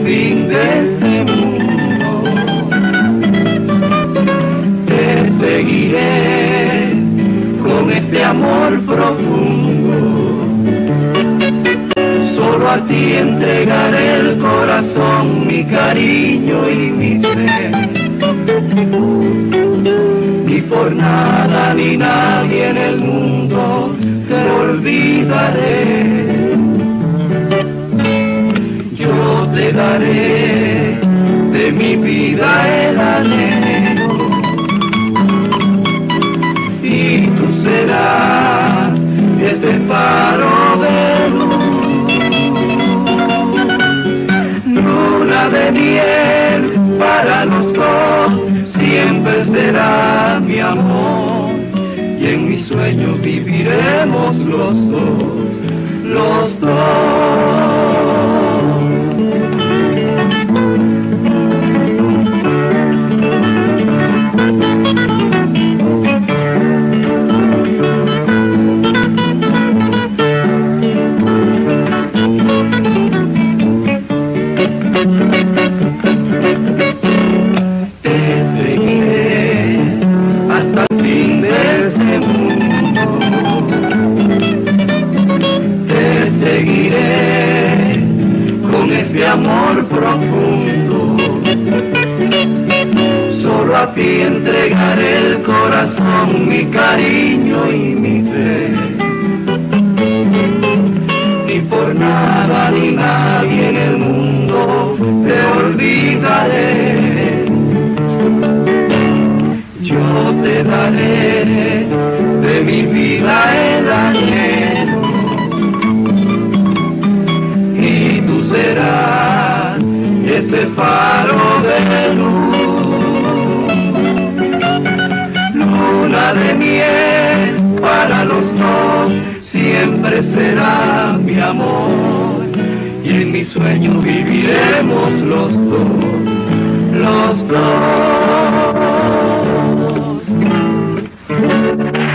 fin de este mundo. Te seguiré con este amor profundo. Solo a ti entregaré el corazón, mi cariño y mi fe. Ni por nada ni nadie en el mundo te olvidaré. Yo te daré de mi vida el anhelo, y tú serás ese faro de luz. Luna de miel para los dos, siempre será mi amor, y en mis sueños viviremos los dos, los dos. Te seguiré hasta el fin de este mundo. Te seguiré con este amor profundo. Solo a ti entregaré el corazón, mi cariño y mi fe. Ni por nada ni nadie en el mundo te olvidaré. Yo te daré de mi vida el anhelo, y tú serás ese faro de luz. Luna de miel para los dos, siempre será mi amor, y en mis sueños viviremos los dos, los dos.